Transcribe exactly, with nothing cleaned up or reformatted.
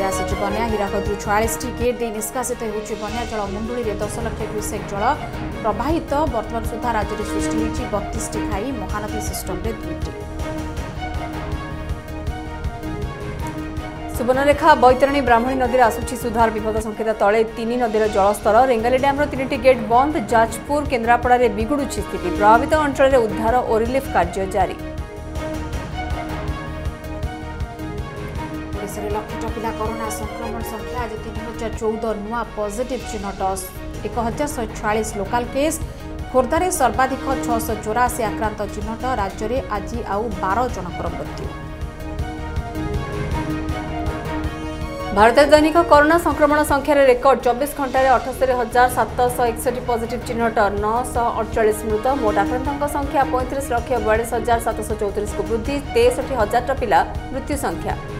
आसी बन्या हीराकदू छयालीस T get दे निष्कासित होउछि बन्या जल मुंडुली रे दस लाख क्यूसेक जल प्रवाहित वर्तमान सुधा राज्य में सृष्टि होइछि बत्तीस टी खाई महानदी सिस्टम रे दुईटी। सुवर्णरेखा बैतरणी ब्राह्मणी नदी आसुछि सुधार विपद संकेत तले तीन नदीर जलस्तर रेंगाली डैम तीन गेट बंद जाजपुर केन्द्रापड़ा रे बिगुड़ुछि स्थिति प्रभावित अंचल उद्धार और रिलीफ कार्य जारी। लक्ष टपिला कोरोना संक्रमण संख्या आज तीन हजार चौदह नुआ पॉजिटिव चिन्हट एक हजार शहे छयालीस लोकाल केस खोर्धारे सर्वाधिक छःश चौराशी आक्रांत चिन्हट राज्य में आज आउ बारह जनकर मृत्यु। भारत दैनिक कोरोना संक्रमण संख्यार रेकर्ड चौबीस घंटे अठस्तरी हजार सातश एकसठ पॉजिटिव चिन्हट नौश अड़चाश मृत मोट आक्रांतों संख्या पैंतीस लक्ष बयालीस हजार सातश चौतीस को वृद्धि तेसठी हजार टपिला मृत्यु संख्या।